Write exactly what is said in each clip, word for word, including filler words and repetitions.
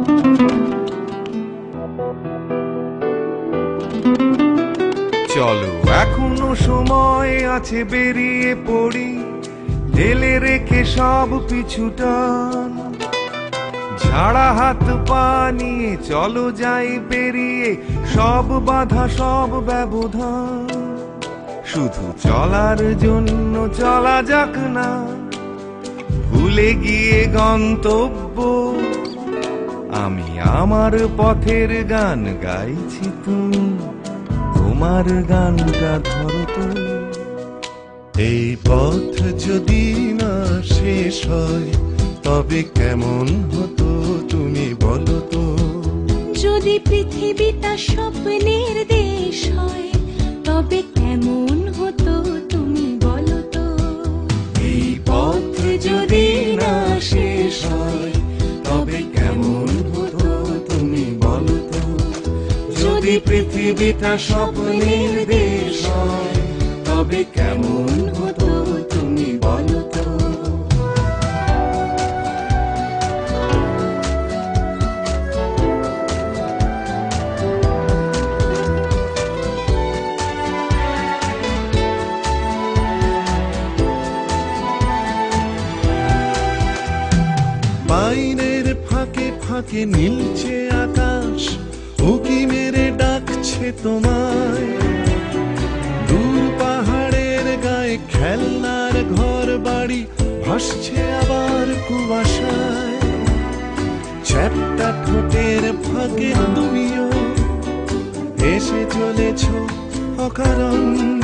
চলো এখনো সময় আছে, বেরিয়ে পড়ি, ঢেলে রেখে সব পিছুটান। ঝাড়া হাত পা নিয়ে চলো যাই পেরিয়ে সব বাধা সব ব্যবধান। শুধু চলার জন্য চলা যাক না, ভুলে গিয়ে গন্তব্য। আমি আমার পথের গান গাইছি, তুমি তোমার গানটা ধরো তো। এই পথ যদি না শেষ হয় তবে কেমন হতো তুমি বলো তো। যদি পৃথিবীটা স্বপ্নের দেশ হয় তবে কেমন হতো তুমি বলো তো। এই পথ যদি না শেষ হয় তবে কেমন হতো তুমি বলো তো। যদি পৃথিবীটা স্বপ্নের দেশ হয় তবে কেমন হতো তুমি বলো তো। বাইরের ফাঁকে ফাঁকে নীলছে আকাশ, উকি মেরে ডাকছে তোমায়। দূর পাহাড়ের গায়ে খেলনার ঘর বাড়ি ভাসছে আবার কুয়াশায়। চ্যাপ্টা ঠোঁটের ফাঁকে তুমিও এসে চলেছ অকারণ।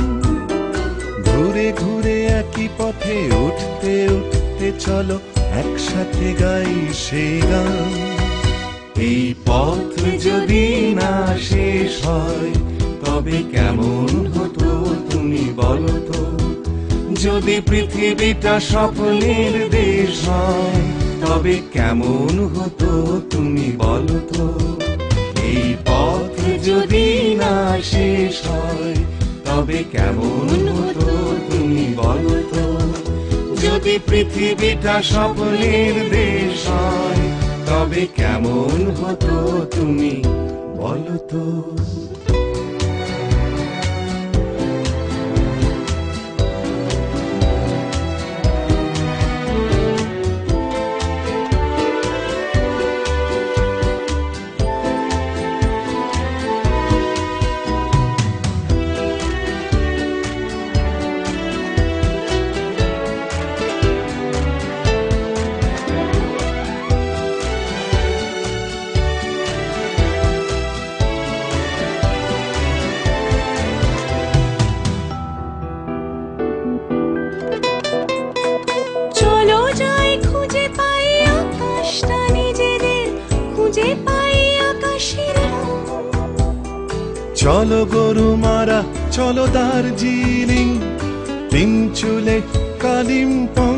ঘুরে ঘুরে একই পথে উঠতে উঠতে চলো একসাথে গাই সেই গান। এই পথ যদি না শেষ হয় তবে কেমন হতো তুমি বলো তো। যদি পৃথিবীটা স্বপ্নের দেশ হয় তবে কেমন হতো তুমি বলো তো। এই পথ যদি না শেষ হয় তবে কেমন হতো তুমি বলো তো। যদি পৃথিবীটা স্বপ্নের দেশ হয় তবে কেমন হতো তুমি বলো তো। চলো গরুমারা, চলো দার্জিলিং, তিনচুলে কালিম্পং।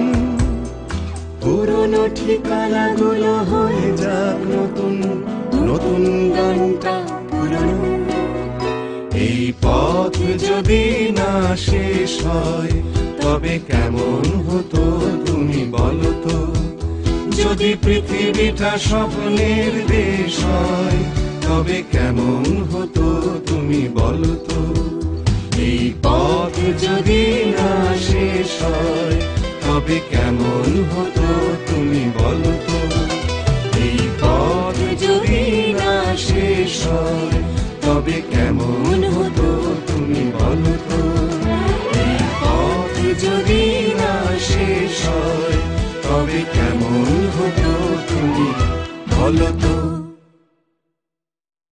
পুরনো ঠিকানাগুলো হয়ে যাক নতুন, নতুন গানটা পুরনো। এই পথ যদি না শেষ হয় তবে কেমন হতো তুমি বলো তো। যদি পৃথিবীটা স্বপ্নের দেশ হয় তবে কেমন হতো তুমি বলো তো। এই পথ যদি না শেষ হয় তবে কেমন হতো তুমি বলো তো। এই পথ যদি না শেষ হয় তবে কেমন হতো তুমি বলো তো। এই পথ যদি না শেষ হয় তবে কেমন হতো তুমি বলো তো।